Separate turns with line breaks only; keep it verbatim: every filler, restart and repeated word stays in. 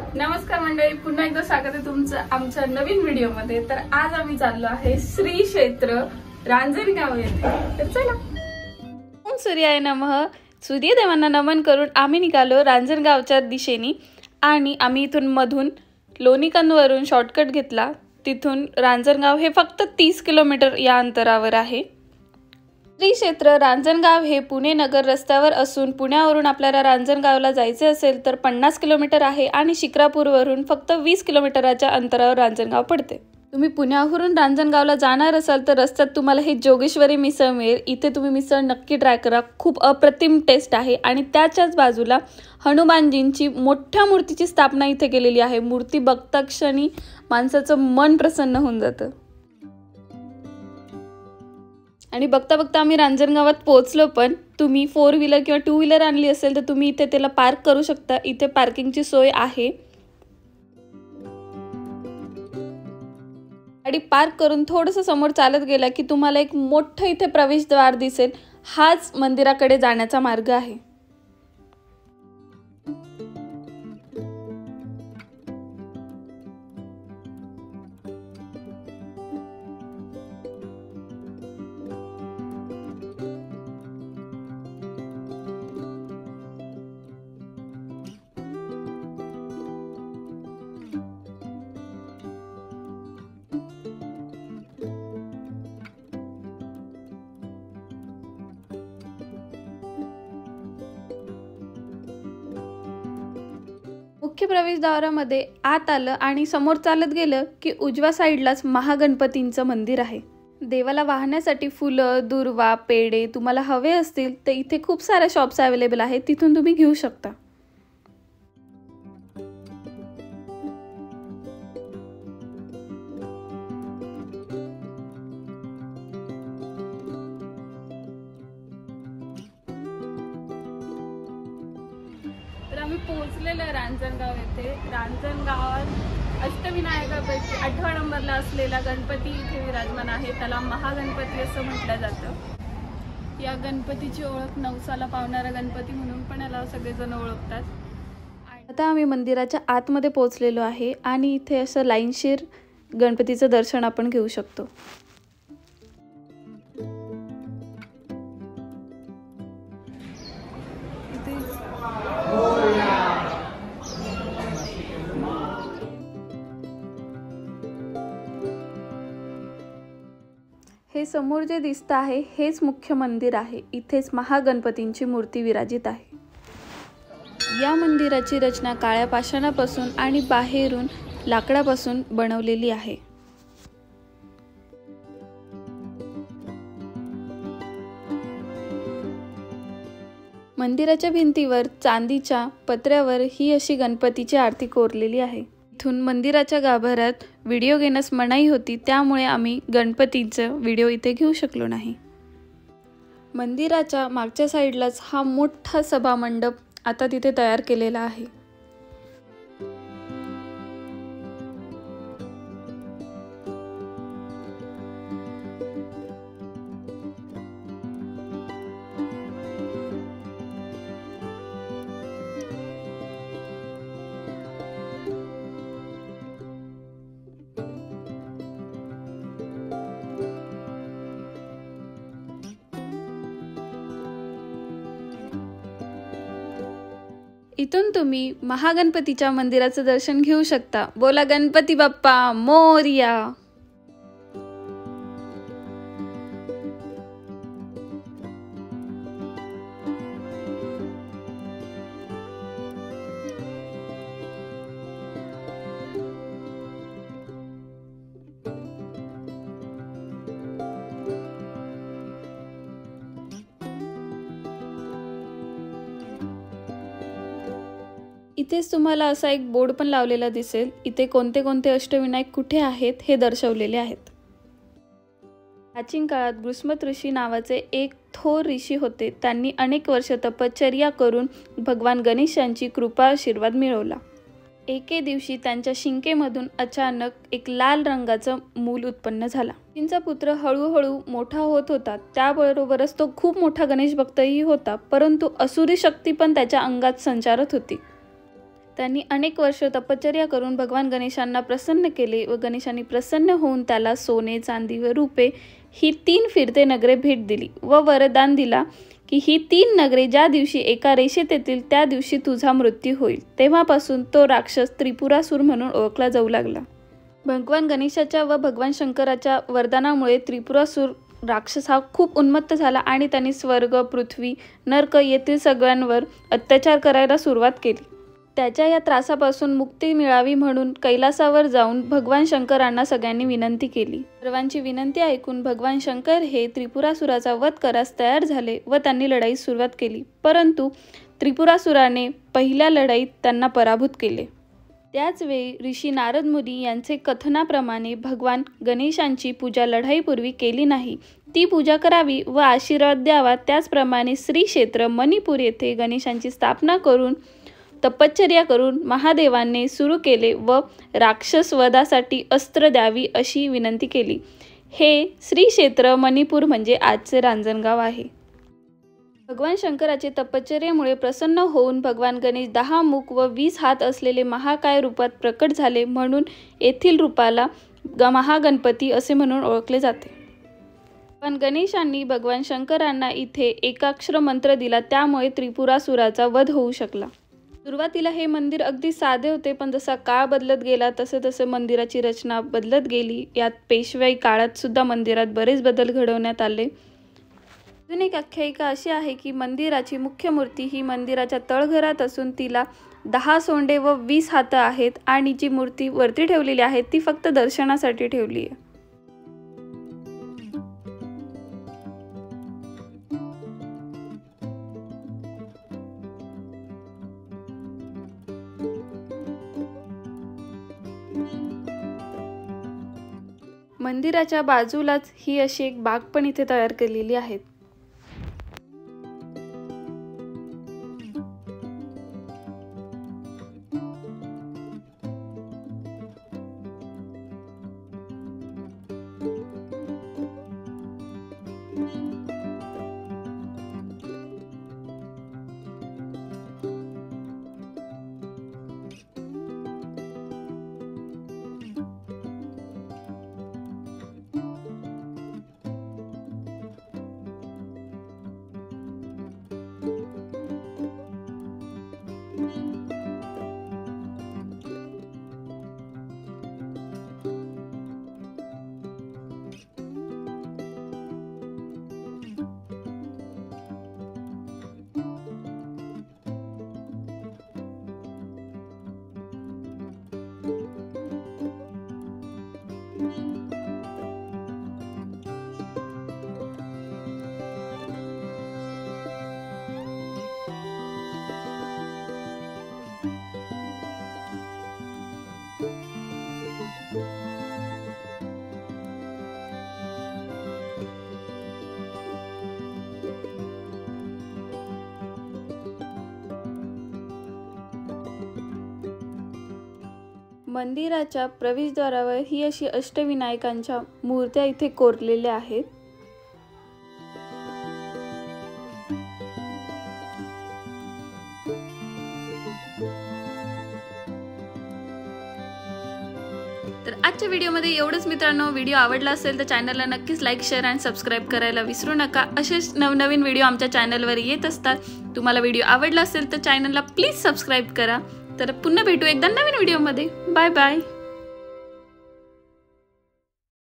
नमस्कार मंडळी, पुन्हा एकदा स्वागत आहे तुमचं आमच्या नवीन व्हिडिओमध्ये। तर आज आम्ही चाललो आहे श्री क्षेत्र रांजणगाव येथे। तर चला, ओम सूर्याय नमः, सूर्यदेवांना नमन करून आम्ही निघालो रांजणगावच्या दिशेने। आणि आम्ही इथून मधून लोणीकंदवरून शॉर्टकट घेतला। तिथून रांजणगाव हे फक्त तीस किलोमीटर या अंतरावर आहे। श्री क्षेत्र रांजणगाव हे पुणे नगर रस्त्यावर असून पुण्यावरून आपल्याला रांजणगावला जायचे असेल तर पन्नास किलोमीटर आहे आणि शिक्रापूरवरून फक्त वीस किलोमीटरच्या अंतरावर रांजणगाव पडते। तुम्ही पुण्यावरून रांजणगावला जाणार असाल तर रस्त्यात तुम्हाला हे जोगेश्वरी मिसळ मिळेल। इथे तुम्ही मिसळ नक्की ट्राय करा, खूप अप्रतिम टेस्ट आहे। आणि त्याच्याच बाजूला हनुमानजींची मोठ्या मूर्तीची स्थापना इथे केलेली आहे। मूर्ती बघता क्षणी माणसाचं मन प्रसन्न होऊन जातं। आणि बघता बघता आम्ही रांजणगावात पोहोचलो। पण तुम्ही फोर व्हीलर किंवा टू व्हीलर आणली असेल तर तुम्ही इथे त्याला पार्क करू शकता। इथे पार्किंगची सोय आहे। गाडी पार्क करून थोडंसं समोर चालत गेला की तुम्हाला एक मोठं इथे प्रवेशद्वार दिसेल। हाच मंदिराकडे जाण्याचा मार्ग आहे। मुख्य प्रवेशद्वारामध्ये आत आलं आणि समोर चालत गेलं की उजव्या साईडलाच महागणपतींचं मंदिर आहे। देवाला वाहण्यासाठी फुलं, दुर्वा, पेढे तुम्हाला हवे असतील तर इथे खूप साऱ्या शॉप्स अवेलेबल आहेत, तिथून तुम्ही घेऊ शकता। आम्ही पोहोचलेलो आहे रांजणगाव येथे। रांजणगावात अष्टविनायकापैकी आठव्या नंबरला असलेला गणपती इथे विराजमान आहे। त्याला महागणपती असं म्हटलं जातं। या गणपतीची ओळख नवसाला पावणारा गणपती म्हणून पण याला सगळेजण ओळखतात। आता आम्ही मंदिराच्या आतमध्ये पोहोचलेलो आहे आणि इथे असं लाईनशीर गणपतीचं दर्शन आपण घेऊ शकतो। हे समोर जे दिसतं आहे हेच मुख्य मंदिर आहे। इथेच महागणपतींची मूर्ती विराजित आहे। या मंदिराची रचना काळ्या पाषाणापासून आणि बाहेरून लाकडापासून बनवलेली आहे। मंदिराच्या भिंतीवर चांदीच्या पत्र्यावर ही अशी गणपतीची आरती कोरलेली आहे। इथून मंदिराच्या गाभाऱ्यात व्हिडिओ घेण्यास मनाई होती, त्यामुळे आम्ही गणपतीचं व्हिडिओ इथे घेऊ शकलो नाही। मंदिराच्या मागच्या साईडलाच हा मोठा सभा मंडप आता तिथे तयार केलेला आहे। इथून तुम्ही महागणपतीच्या मंदिराचं दर्शन घेऊ शकता। बोला गणपती बाप्पा मोरया। इथेच तुम्हाला असा एक बोर्ड पण लावलेला दिसेल। इथे कोणते कोणते अष्टविनायक कुठे आहेत हे दर्शवलेले आहेत। प्राचीन काळात गृष्मत ऋषी नावाचे एक थोर ऋषी होते। त्यांनी अनेक वर्ष तपश्चर्या करून भगवान गणेशांची कृपा आशीर्वाद मिळवला। एके दिवशी त्यांच्या शिंकेमधून अचानक एक लाल रंगाचं मूल उत्पन्न झाला। त्यांचा पुत्र हळूहळू मोठा होत होता। त्याबरोबरच तो खूप मोठा गणेश भक्तही होता, परंतु असुरी शक्ती पण त्याच्या अंगात संचारत होती। त्यांनी अनेक वर्ष तपश्चर्या करून भगवान गणेशांना प्रसन्न केले व गणेशांनी प्रसन्न होऊन त्याला सोने, चांदी व रूपे ही तीन फिरते नगरे भेट दिली व वरदान दिला की ही तीन नगरे ज्या दिवशी एका रेषेत येतील त्या दिवशी तुझा मृत्यू होईल. तेव्हापासून तो राक्षस त्रिपुरासूर म्हणून ओळखला जाऊ लागला. भगवान गणेशाच्या व भगवान शंकराच्या वरदानामुळे त्रिपुरासूर राक्षस हा खूप उन्मत्त झाला आणि त्यांनी स्वर्ग, पृथ्वी, नरक येथील सगळ्यांवर अत्याचार करायला सुरुवात केली. त्याच्या या त्रासापासून मुक्ती मिळावी म्हणून कैलासावर जाऊन भगवान शंकरांना सगळ्यांनी विनंती केली. सर्वांची विनंती ऐकून भगवान शंकर हे त्रिपुरासुराचा वध करास तयार झाले व त्यांनी लढाईस सुरुवात केली. परंतु त्रिपुरासुराने पहिल्या लढाईत त्यांना पराभूत केले. त्याच वेळी ऋषी नारद मुनी यांचे कथनाप्रमाणे भगवान गणेशांची पूजा लढाईपूर्वी केली नाही, ती पूजा करावी व आशीर्वाद द्यावा. त्याचप्रमाणे श्री क्षेत्र मणिपूर येथे गणेशांची स्थापना करून तपश्चर्या करून महादेवाने सुरू केले व राक्षस वधासाठी अस्त्र द्यावी अशी विनंती केली. हे श्री क्षेत्र मणिपूर म्हणजे आजचे रांजणगाव आहे. भगवान शंकराचे तपश्चर्येमुळे प्रसन्न होऊन भगवान गणेश दहा मुख व वीस हात असलेले महाकाय रूपात प्रकट झाले म्हणून येथील रूपाला ग महागणपती असे म्हणून ओळखले जाते. पण गणेशांनी भगवान शंकरांना इथे एकाक्षर मंत्र दिला, त्यामुळे त्रिपुरासुराचा वध होऊ शकला. सुरुवातीला हे मंदिर अगदी साधे होते, पण जसा काळ बदलत गेला तसे तसे मंदिराची रचना बदलत गेली. यात पेशवाई काळात सुद्धा मंदिरात बरेच बदल घडवण्यात आले. अजून एक आख्यायिका अशी आहे की मंदिराची मुख्य मूर्ती ही मंदिराच्या तळघरात असून तिला दहा सोंडे व वीस हात आहेत आणि जी मूर्ती वरती ठेवलेली आहे ती फक्त दर्शनासाठी ठेवली आहे. मंदिराच्या बाजूलाच ही अशी एक बाग पण इथे तयार केलेली आहे. मंदिराच्या प्रवेशद्वारावर ही अशी अष्टविनायकांच्या मूर्त्या इथे कोरलेल्या आहेत. तर आजच्या व्हिडिओमध्ये एवढंच मित्रांनो. व्हिडिओ आवडला असेल तर चॅनलला नक्कीच लाईक, शेअर आणि सबस्क्राईब करायला विसरू नका. असेच नवनवीन व्हिडिओ आमच्या चॅनलवर येत असतात. तुम्हाला व्हिडिओ आवडला असेल तर चॅनलला प्लीज सबस्क्राईब करा. तर पुन्हा भेटू एकदा नवीन व्हिडिओमध्ये. Bye bye.